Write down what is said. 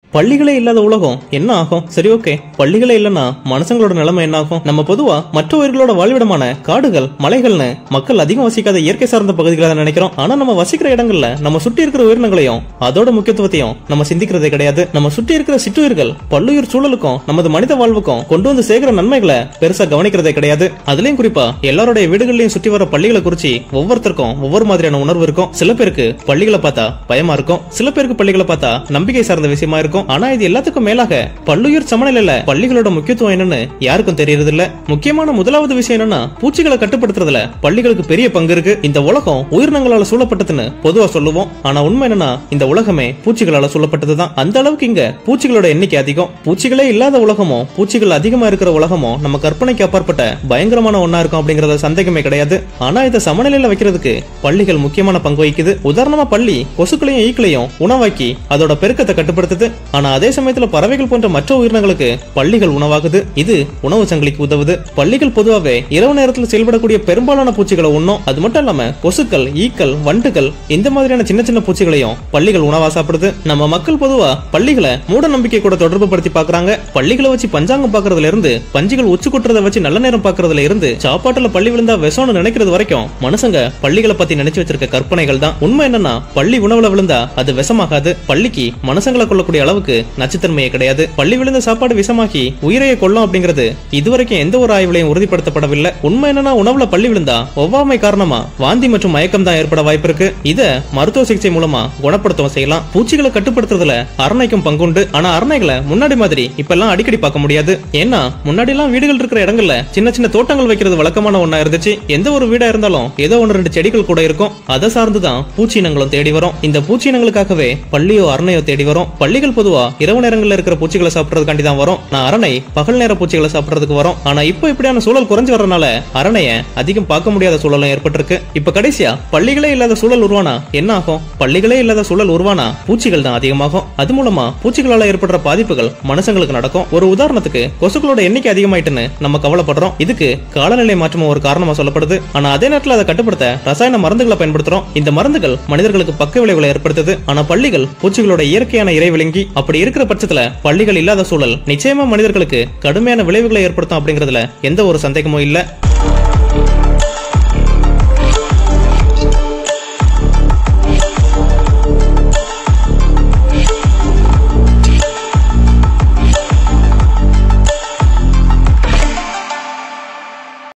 பள்ளிகளே இல்லாத உலகம் என்ன ஆகும்? சரி, ஓகே, பள்ளிகளே இல்லைன்னா மனுஷங்களோட நிலைமை என்ன ஆகும்? நம்ம பொதுவா மற்ற உயிர்களோட வாழ்விடமான காடுகள், மலைகள்னு மக்கள் அதிகம் வசிக்காத இயற்கை சார்ந்த பகுதிகளை நினைக்கிறோம். ஆனா நம்ம வசிக்கிற இடங்கள்ல நம்ம சுற்றி இருக்கிற உயிரினங்களையும் அதோட முக்கியத்துவத்தையும் நம்ம சிந்திக்கிறதே கிடையாது. நம்ம சுற்றி இருக்கிற சிற்றுயிர்கள் பல்லுயிர் சூழலுக்கும் நமது மனித வாழ்வுக்கும் கொண்டு வந்து சேர்க்கிற நன்மைகளை பெருசா கவனிக்கிறதே கிடையாது. அதுலயும் குறிப்பா எல்லாருடைய வீடுகளையும் சுற்றி வர பள்ளிகளை குறிச்சு ஒவ்வொருத்தருக்கும் ஒவ்வொரு மாதிரியான உணர்வு இருக்கும். சில பேருக்கு பள்ளிகளை பார்த்தா பயமா இருக்கும், சில பேருக்கு பள்ளிகளை பார்த்தா நம்பிக்கை சார்ந்த விஷயமா இருக்கும். ஆனா இது எல்லாத்துக்கும் மேலாக பல்லுயிர் சமநிலையில பள்ளிகளோட முக்கியத்துவம் என்னன்னு யாருக்கும் தெரியறது இல்ல. முக்கியமான முதலாவது விஷயம் என்னன்னா, பூச்சிகளை கட்டுப்படுத்துறதுல பள்ளிகளுக்கு பெரிய பங்கு இருக்கு. இந்த உலகம் உயிரினங்களால சூழப்பட்டதுன்னு பொதுவா சொல்லுவோம். ஆனா உண்மை என்னன்னா, இந்த உலகமே பூச்சிகளால சூழப்பட்டதுதான். அந்த அளவுக்கு இங்க பூச்சிகளோட எண்ணிக்கை அதிகம். பூச்சிகளே இல்லாத உலகமோ பூச்சிகள் அதிகமா இருக்கிற உலகமோ நம்ம கற்பனைக்கு அப்பாற்பட்ட பயங்கரமான ஒன்னா இருக்கும் அப்படிங்கறத சந்தேகமே கிடையாது. ஆனா இதை சமநிலையில வைக்கிறதுக்கு பள்ளிகள் முக்கியமான பங்கு வகிக்குது. உதாரணமா பள்ளி கொசுக்களையும் ஈக்களையும் உணவாக்கி அதோட பெருக்கத்தை கட்டுப்படுத்துது. ஆனா அதே சமயத்துல பறவைகள் போன்ற மற்ற உயிரினங்களுக்கு பள்ளிகள் உணவாகுது. இது உணவு சங்கிலிக்கு உதவுது. பள்ளிகள் பொதுவாகவே இரவு நேரத்தில் செயல்படக்கூடிய பெரும்பாலான பூச்சிகளை உண்ணும். அது மட்டும் இல்லாம கொசுக்கள், ஈக்கள், வண்டுகள் இந்த மாதிரியான சின்ன சின்ன பூச்சிகளையும் பள்ளிகள் உணவா சாப்பிடுது. நம்ம மக்கள் பொதுவா பள்ளிகளை மூட நம்பிக்கை கூட தொடர்பு படுத்தி பாக்குறாங்க. பள்ளிகளை வச்சு பஞ்சாங்கம் பாக்குறதுல இருந்து, பஞ்சுகள் உச்சி கொட்டுறதை வச்சு நல்ல நேரம் பாக்குறதுல இருந்து, சாப்பாட்டுல பள்ளி விழுந்தா விஷம்னு நினைக்கிறது வரைக்கும் மனுஷங்க பள்ளிகளை பத்தி நினைச்சு வச்சிருக்க கற்பனைகள் தான். உண்மை என்னன்னா, பள்ளி உணவுல விழுந்தா அது விஷமாகாது. பள்ளிக்கு மனுஷங்களை கொள்ளக்கூடிய அளவுக்கு நச்சுத்தன்மையே கிடையாது. பள்ளி விழுந்த சாப்பாடு விஷமாக்கி உயிரையை கொள்ளும் அப்படிங்கிறது இதுவரைக்கும் எந்த ஒரு ஆய்வுலையும் உறுதிப்படுத்தப்படவில்லை. உண்மை என்னன்னா, உணவுல பள்ளி விழுந்தா ஒவ்வாமை காரணமா வாந்தி மற்றும் மயக்கம் தான் ஏற்பட வாய்ப்பு இருக்கு. இத மருத்துவ சிகிச்சை மூலமா குணப்படுத்தவும் செய்யலாம். பூச்சிகளை கட்டுப்படுத்துறதுல அரணைக்கும் பங்குண்டு. ஆனா அரணைகளை முன்னாடி மாதிரி இப்ப எல்லாம் அடிக்கடி பார்க்க முடியாது. ஏன்னா முன்னாடி எல்லாம் வீடுகள் இருக்கிற இடங்கள்ல சின்ன சின்ன தோட்டங்கள் வைக்கிறது வழக்கமான ஒன்னா இருந்துச்சு. எந்த ஒரு வீடா இருந்தாலும் ஏதோ ஒன்று ரெண்டு செடிகள் கூட இருக்கும். அதை சார்ந்துதான் பூச்சினங்களும் தேடி வரும். இந்த பூச்சினங்களுக்காகவே பள்ளியோ அரணையோ தேடி வரும். பள்ளிகள் பொதுவா இரவு நேரங்களில் இருக்கிற பூச்சிகளை சாப்பிடுறதுக்காண்டி தான் வரும். நான் அரணை பகல் நேர பூச்சிகளை சாப்பிடுறதுக்கு வரும். ஆனா இப்போ இப்படியான சூழல் குறைஞ்சு வரனால அரணைய அதிகம் பார்க்க முடியாத சூழலும் ஏற்பட்டிருக்கு. இப்ப கடைசியா பள்ளிகளே இல்லாத சூழல் உருவானா என்ன ஆகும்? பள்ளிகளே இல்லாத சூழல் உருவானா பூச்சிகள் தான் அதிகமாகும். அது மூலமா பூச்சிகளால ஏற்படுற பாதிப்புகள் மனுஷங்களுக்கு நடக்கும். ஒரு உதாரணத்துக்கு கொசுக்களோட எண்ணிக்கை அதிகமாயிட்டுன்னு நம்ம கவலைப்படுறோம். இதுக்கு காலநிலை மாற்றமும் ஒரு காரணமா சொல்லப்படுது. ஆனா அதே நேரத்தில் அதை கட்டுப்படுத்த ரசாயன மருந்துகளை பயன்படுத்துறோம். இந்த மருந்துகள் மனிதர்களுக்கு பக்க விளைவுகளை ஏற்படுத்துது. ஆனா பள்ளிகள் பூச்சிகளோட இயற்கையான இறை விளங்கி. அப்படி இருக்கிற பட்சத்துல பள்ளிகள் இல்லாத சூழல் நிச்சயமா மனிதர்களுக்கு கடுமையான விளைவுகளை ஏற்படுத்தும் அப்படிங்கிறதுல எந்த ஒரு சந்தேகமும் இல்ல.